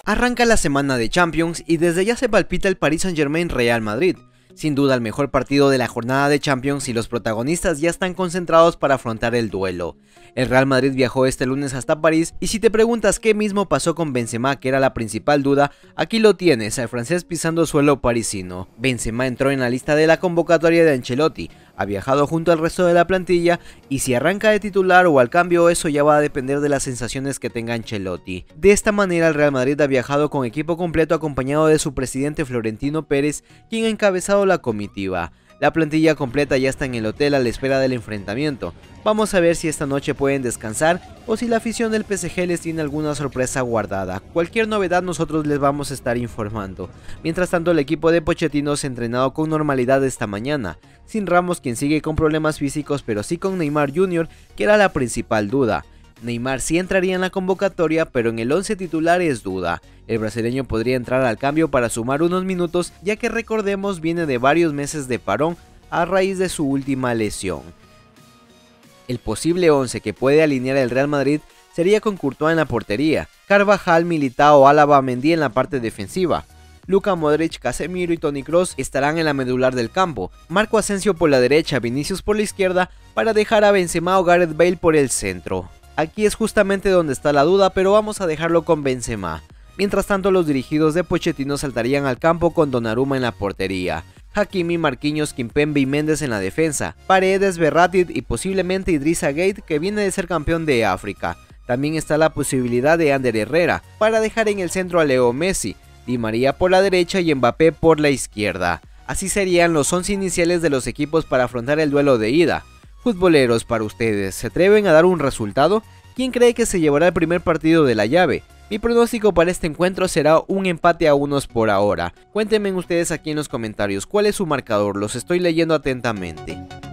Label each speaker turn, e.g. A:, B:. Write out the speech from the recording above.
A: Arranca la semana de Champions y desde ya se palpita el Paris Saint-Germain-Real Madrid. Sin duda el mejor partido de la jornada de Champions y los protagonistas ya están concentrados para afrontar el duelo. El Real Madrid viajó este lunes hasta París y si te preguntas qué mismo pasó con Benzema, que era la principal duda, aquí lo tienes, al francés pisando suelo parisino. Benzema entró en la lista de la convocatoria de Ancelotti, ha viajado junto al resto de la plantilla y si arranca de titular o al cambio eso ya va a depender de las sensaciones que tenga Ancelotti. De esta manera el Real Madrid ha viajado con equipo completo acompañado de su presidente Florentino Pérez, quien ha encabezado la comitiva. La plantilla completa ya está en el hotel a la espera del enfrentamiento. Vamos a ver si esta noche pueden descansar o si la afición del PSG les tiene alguna sorpresa guardada. Cualquier novedad nosotros les vamos a estar informando. Mientras tanto el equipo de Pochettino se ha entrenado con normalidad esta mañana, sin Ramos quien sigue con problemas físicos pero sí con Neymar Jr. que era la principal duda. Neymar sí entraría en la convocatoria pero en el 11 titular es duda. El brasileño podría entrar al cambio para sumar unos minutos ya que recordemos viene de varios meses de parón a raíz de su última lesión. El posible 11 que puede alinear el Real Madrid sería con Courtois en la portería, Carvajal, Militao, Álava, Mendy en la parte defensiva. Luka Modric, Casemiro y Toni Kroos estarán en la medular del campo, Marco Asensio por la derecha, Vinicius por la izquierda para dejar a Benzema o Gareth Bale por el centro. Aquí es justamente donde está la duda, pero vamos a dejarlo con Benzema. Mientras tanto los dirigidos de Pochettino saltarían al campo con Donnarumma en la portería, Hakimi, Marquinhos, Kimpembe y Méndez en la defensa, Paredes, Verratti y posiblemente Idrissa Gueye que viene de ser campeón de África. También está la posibilidad de Ander Herrera para dejar en el centro a Leo Messi, Di María por la derecha y Mbappé por la izquierda. Así serían los 11 iniciales de los equipos para afrontar el duelo de ida. Futboleros, para ustedes, ¿se atreven a dar un resultado? ¿Quién cree que se llevará el primer partido de la llave? Mi pronóstico para este encuentro será un empate a unos por ahora. Cuéntenme ustedes aquí en los comentarios cuál es su marcador, los estoy leyendo atentamente.